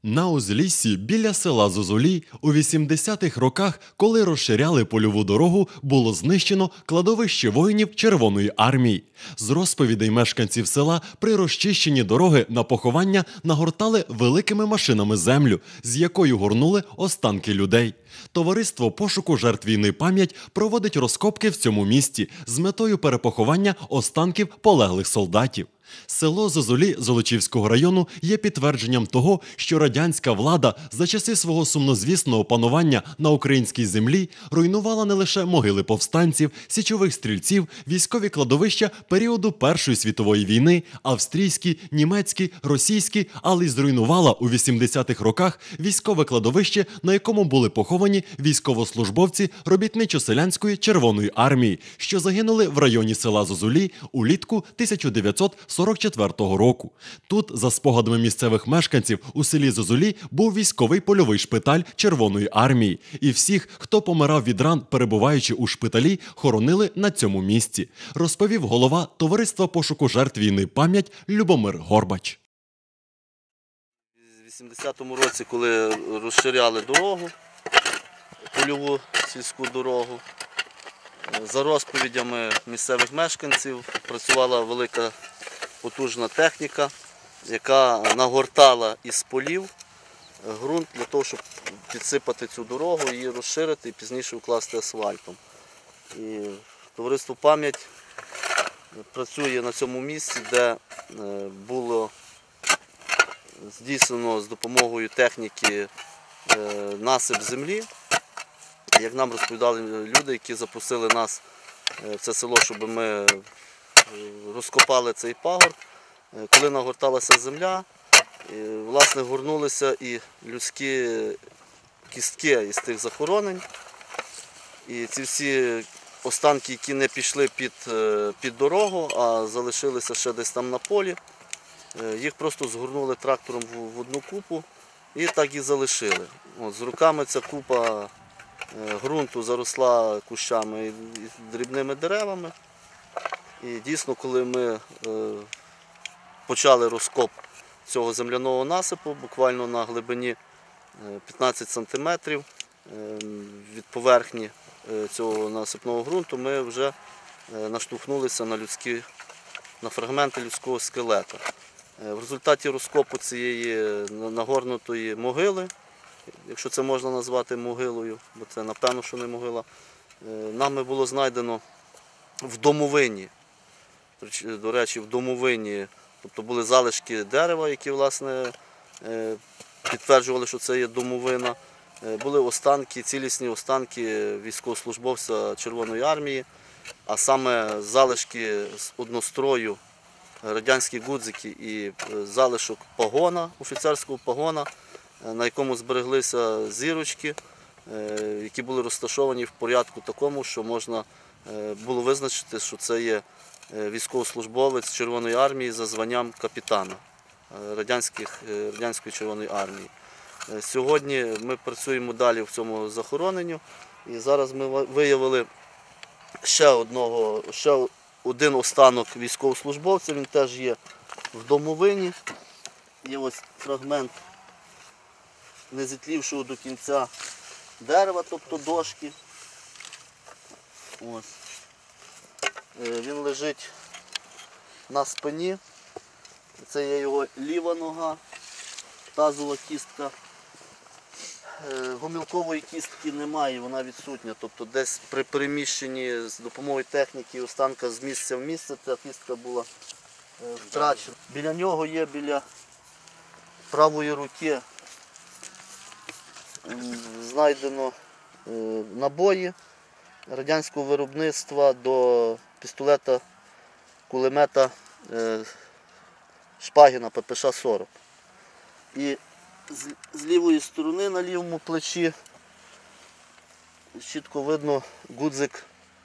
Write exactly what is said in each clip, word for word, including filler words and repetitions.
На узліссі біля села Зозулі у вісімдесятих роках, коли розширяли польову дорогу, було знищено кладовище воїнів Червоної армії. З розповідей мешканців села при розчищенні дороги на поховання нагортали великими машинами землю, з якою горнули останки людей. Товариство пошуку жертв війни «Пам'ять» проводить розкопки в цьому місті з метою перепоховання останків полеглих солдатів. Село Зозулі Золочівського району є підтвердженням того, що радянська влада за часи свого сумнозвісного панування на українській землі руйнувала не лише могили повстанців, січових стрільців, військові кладовища періоду Першої світової війни, австрійські, німецькі, російські, але й зруйнувала у вісімдесятих роках військове кладовище, на якому були поховані військовослужбовці робітничо-селянської Червоної армії, що загинули в районі села Зозулі улітку тисяча дев'ятсот сорок четвертого року. Тут, за спогадами місцевих мешканців, у селі Зозулі був військовий польовий шпиталь Червоної армії. І всіх, хто помирав від ран, перебуваючи у шпиталі, хоронили на цьому місці, розповів голова Товариства пошуку жертв війни «Пам'ять» Любомир Горбач. У вісімдесятому році, коли розширяли дорогу, польову сільську дорогу, за розповідями місцевих мешканців працювала велика потужна техніка, яка нагортала із полів ґрунт для того, щоб підсипати цю дорогу, її розширити і пізніше вкласти асфальтом. І Товариство «Пам'ять» працює на цьому місці, де було здійснено з допомогою техніки насип землі. Як нам розповідали люди, які запросили нас в це село, щоб ми розкопали цей пагорб, коли нагорталася земля, власне, горнулися і людські кістки із тих захоронень. І ці всі останки, які не пішли під, під дорогу, а залишилися ще десь там на полі, їх просто згорнули трактором в одну купу і так і залишили. От, з руками ця купа ґрунту заросла кущами і дрібними деревами. І дійсно, коли ми почали розкоп цього земляного насипу, буквально на глибині п'ятнадцять сантиметрів від поверхні цього насипного ґрунту, ми вже наштовхнулися на, людські, на фрагменти людського скелета. В результаті розкопу цієї нагорнутої могили, якщо це можна назвати могилою, бо це напевно, що не могила, нами було знайдено в домовині, до речі, в домовині, тобто були залишки дерева, які, власне, підтверджували, що це є домовина, були останки, цілісні останки військовослужбовця Червоної армії, а саме залишки з однострою, радянські гудзики і залишок погона, офіцерського погона, на якому збереглися зірочки, які були розташовані в порядку такому, що можна було визначити, що це є військовослужбовець Червоної армії за званням капітана Радянської Червоної армії. Сьогодні ми працюємо далі в цьому захороненню, і зараз ми виявили ще, одного, ще один останок військовослужбовця, він теж є в домовині. Є ось фрагмент незітлівшого до кінця дерева, тобто дошки. Ось. Він лежить на спині, це є його ліва нога, тазова кістка. Гомілкової кістки немає, вона відсутня, тобто десь при переміщенні з допомогою техніки останка з місця в місце ця кістка була втрачена. Біля нього є, біля правої руки, знайдено набої радянського виробництва до пістолета, кулемета Шпагіна Пе Пе Ша сорок. І з лівої сторони на лівому плечі чітко видно гудзик,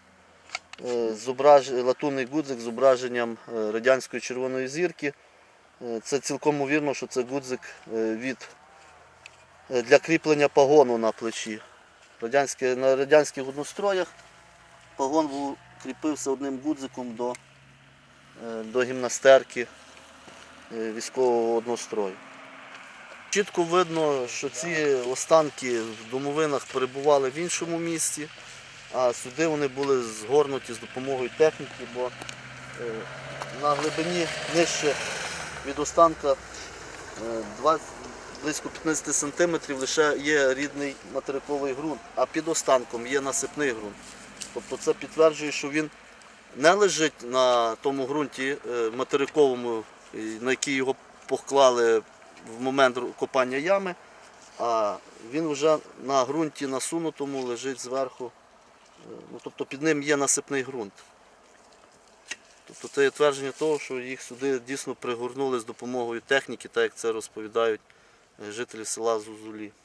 латунний гудзик з зображенням радянської червоної зірки. Це цілком ймовірно, що це гудзик від, для кріплення погону на плечі. Радянські, на радянських одностроях погон був, кріпився одним гудзиком до, до гімнастерки військового однострою. Чітко видно, що ці останки в домовинах перебували в іншому місці, а сюди вони були згорнуті з допомогою техніки, бо е, на глибині нижче від останка е, двадцять, близько п'ятнадцять сантиметрів лише є рідний материковий ґрунт, а під останком є насипний ґрунт. Тобто це підтверджує, що він не лежить на тому ґрунті е, материковому, е, на який його поклали в момент копання ями, а він вже на ґрунті насунутому лежить зверху, е, ну, тобто під ним є насипний ґрунт. Тобто це є твердження того, що їх сюди дійсно пригорнули з допомогою техніки, так як це розповідають е, жителі села Зозулі.